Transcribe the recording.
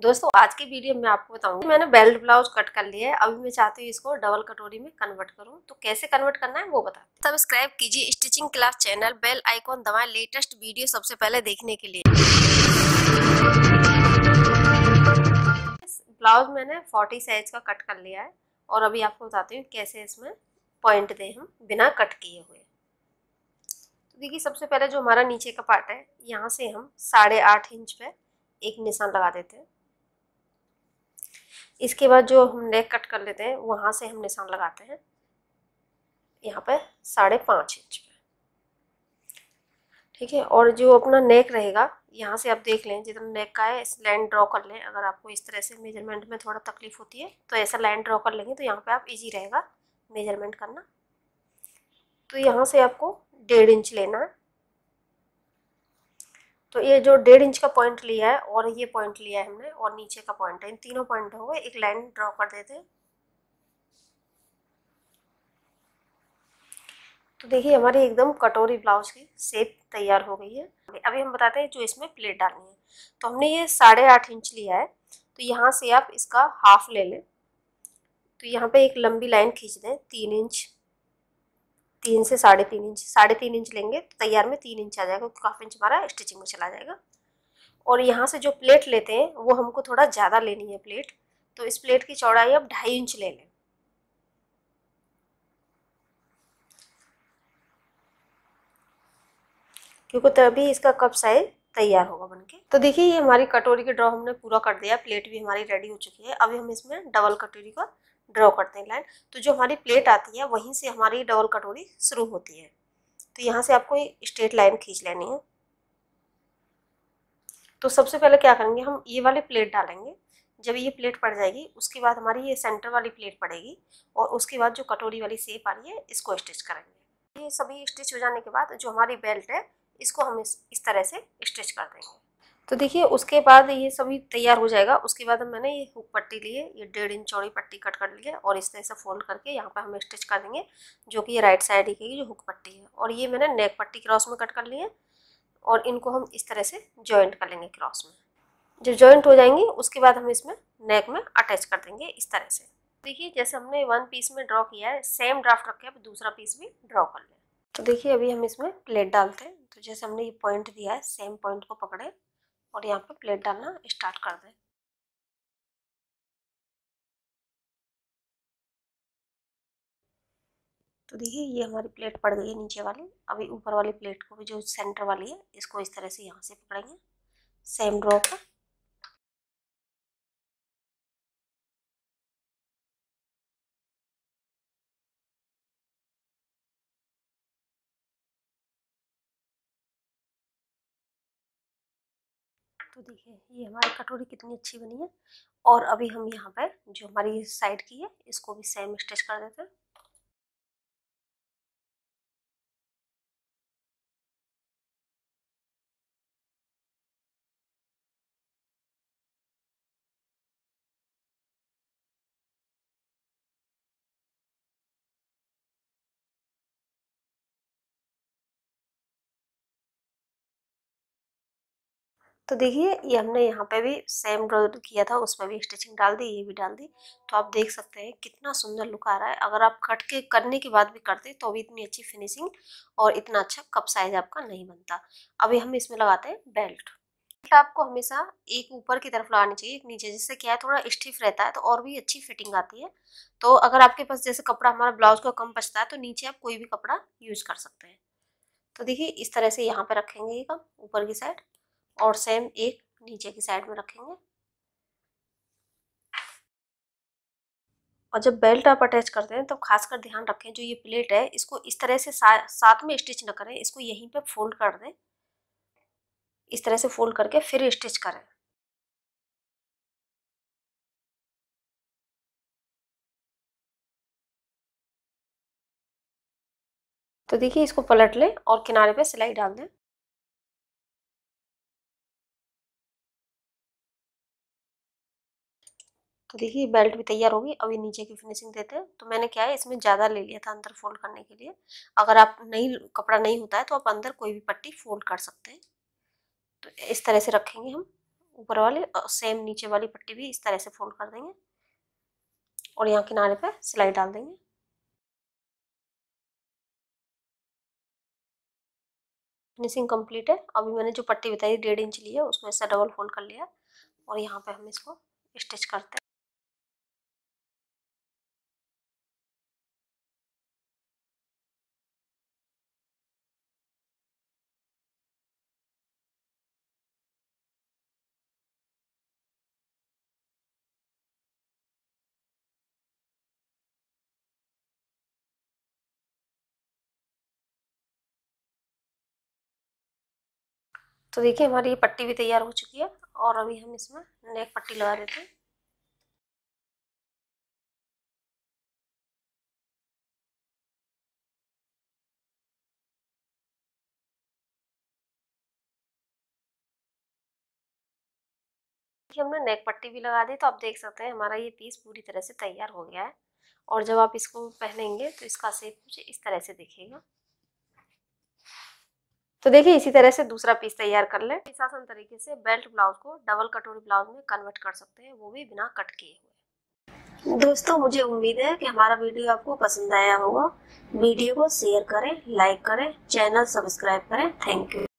दोस्तों आज की वीडियो में आपको बताऊंगी मैंने बेल्ट ब्लाउज कट कर लिया है। अभी मैं चाहती हूँ इसको डबल कटोरी में कन्वर्ट करूँ, तो कैसे कन्वर्ट करना है वो बताते हैं। सब्सक्राइब कीजिए stitching class channel, bell icon दबाएं लेटेस्ट वीडियो सबसे पहले देखने के लिए। ब्लाउज मैंने 40 साइज का कट कर लिया है और अभी आपको बताती हूँ कैसे इसमें पॉइंट दें हम बिना कट किए हुए। तो देखिए सबसे पहले जो हमारा नीचे का पार्ट है यहाँ से हम 8.5 इंच पे एक निशान लगा देते हैं। इसके बाद जो हम नेक कट कर लेते हैं वहां से हम निशान लगाते हैं यहाँ पे 5.5 इंच पे, ठीक है। और जो अपना नेक रहेगा यहाँ से आप देख लें जितना नेक का है इस लाइन ड्रॉ कर लें। अगर आपको इस तरह से मेजरमेंट में थोड़ा तकलीफ होती है तो ऐसा लाइन ड्रॉ कर लेंगे तो यहाँ पे आप इजी रहेगा मेजरमेंट करना। तो यहाँ से आपको 1.5 इंच लेना है। तो ये जो 1.5 इंच का पॉइंट लिया है और ये पॉइंट लिया है हमने और नीचे का पॉइंट है, इन तीनों पॉइंट हो गए, एक लाइन ड्रॉ कर देते हैं। तो देखिए हमारी एकदम कटोरी ब्लाउज की शेप तैयार हो गई है। अभी हम बताते हैं जो इसमें प्लेट डालनी है। तो हमने ये 8.5 इंच लिया है, तो यहाँ से आप इसका हाफ ले लें। तो यहाँ पे एक लंबी लाइन खींच दें 3 इंच, 3 से 3.5 इंच, 3.5 इंच लेंगे तो तैयार में 3 इंच आ जाएगा क्योंकि हाफ इंच हमारा स्टिचिंग में चला जाएगा। और यहाँ से जो प्लेट लेते हैं वो हमको थोड़ा ज़्यादा लेनी है प्लेट, तो इस प्लेट की चौड़ाई आप 2.5 इंच ले लें। क्योंकि तभी इसका कप साइज तैयार होगा बनके। तो देखिए ये हमारी कटोरी की ड्रॉ हमने पूरा कर दिया, प्लेट भी हमारी रेडी हो चुकी है। अभी हम इसमें डबल कटोरी का ड्रॉ करते हैं लाइन। तो जो हमारी प्लेट आती है वहीं से हमारी डबल कटोरी शुरू होती है। तो यहाँ से आपको स्ट्रेट लाइन खींच लेनी है। तो सबसे पहले क्या करेंगे, हम ये वाली प्लेट डालेंगे। जब ये प्लेट पड़ जाएगी उसके बाद हमारी ये सेंटर वाली प्लेट पड़ेगी और उसके बाद जो कटोरी वाली शेप आ रही है इसको स्टिच करेंगे। ये सभी स्टिच हो जाने के बाद जो हमारी बेल्ट है इसको हम इस तरह से स्टिच कर देंगे। तो देखिए उसके बाद ये सभी तैयार हो जाएगा। उसके बाद मैंने ये हुक पट्टी ली है, ये 1.5 इंच चौड़ी पट्टी कट कर ली है और इस तरह से फोल्ड करके यहाँ पे हम स्टिच कर देंगे, जो कि ये राइट साइड की जो हुक पट्टी है। और ये मैंने नेक पट्टी क्रॉस में कट कर ली है और इनको हम इस तरह से जॉइंट कर लेंगे क्रॉस में। जब जॉइंट हो जाएंगे उसके बाद हम इसमें नेक में अटैच कर देंगे इस तरह से। देखिए जैसे हमने 1 पीस में ड्रॉ किया है सेम ड्राफ्ट रख के अब दूसरा पीस भी ड्रॉ कर लें। तो देखिए अभी हम इसमें प्लेट डालते हैं। तो जैसे हमने ये पॉइंट दिया है सेम पॉइंट को पकड़े और यहाँ पे प्लेट डालना स्टार्ट कर दें। तो देखिए ये हमारी प्लेट पड़ गई है नीचे वाली। अभी ऊपर वाली प्लेट को भी जो सेंटर वाली है इसको इस तरह से यहाँ से पकड़ेंगे सेम ड्रॉ पर। तो देखिए ये हमारी कटोरी कितनी अच्छी बनी है। और अभी हम यहाँ पर जो हमारी साइड की है इसको भी सेम स्टिच कर देते हैं। तो देखिए ये हमने यहाँ पे भी सेम ड्रॉ किया था, उसमें भी स्टिचिंग डाल दी, ये भी डाल दी। तो आप देख सकते हैं कितना सुंदर लुक आ रहा है। अगर आप कट के करने के बाद भी करते तो भी इतनी अच्छी फिनिशिंग और इतना अच्छा कप साइज आपका नहीं बनता। अभी हम इसमें लगाते हैं बेल्ट। आपको हमेशा एक ऊपर की तरफ लगानी चाहिए एक नीचे, जिससे क्या है थोड़ा स्टिफ रहता है तो और भी अच्छी फिटिंग आती है। तो अगर आपके पास जैसे कपड़ा हमारा ब्लाउज का कम बचता है तो नीचे आप कोई भी कपड़ा यूज कर सकते हैं। तो देखिए इस तरह से यहाँ पे रखेंगे ये कम ऊपर की साइड और सेम एक नीचे की साइड में रखेंगे। और जब बेल्ट आप अटैच करते हैं तो खासकर ध्यान रखें जो ये प्लेट है इसको इस तरह से साथ में स्टिच न करें, इसको यहीं पे फोल्ड कर दें। इस तरह से फोल्ड करके फिर स्टिच करें। तो देखिए इसको पलट लें और किनारे पे सिलाई डाल दें। तो देखिए बेल्ट भी तैयार होगी। अभी नीचे की फिनिशिंग देते हैं। तो मैंने क्या है इसमें ज़्यादा ले लिया था अंदर फोल्ड करने के लिए। अगर आप नहीं कपड़ा नहीं होता है तो आप अंदर कोई भी पट्टी फोल्ड कर सकते हैं। तो इस तरह से रखेंगे हम ऊपर वाली सेम नीचे वाली पट्टी भी इस तरह से फोल्ड कर देंगे और यहाँ किनारे पे सिलाई डाल देंगे। फिनिशिंग कंप्लीट है। अभी मैंने जो पट्टी बताई 1.5 इंच ली है, उसको ऐसा डबल फोल्ड कर लिया और यहाँ पे हम इसको स्टिच करते हैं। तो देखिए हमारी ये पट्टी भी तैयार हो चुकी है और अभी हम इसमें नेक पट्टी लगा देते हैं। हमने नेक पट्टी भी लगा दी, तो आप देख सकते हैं हमारा ये पीस पूरी तरह से तैयार हो गया है। और जब आप इसको पहनेंगे तो इसका शेप कुछ इस तरह से दिखेगा। तो देखिए इसी तरह से दूसरा पीस तैयार कर लें। इस आसान तरीके से बेल्ट ब्लाउज को डबल कटोरी ब्लाउज में कन्वर्ट कर सकते हैं, वो भी बिना कट किए हुए। दोस्तों मुझे उम्मीद है कि हमारा वीडियो आपको पसंद आया होगा। वीडियो को शेयर करें, लाइक करें, चैनल सब्सक्राइब करें। Thank you.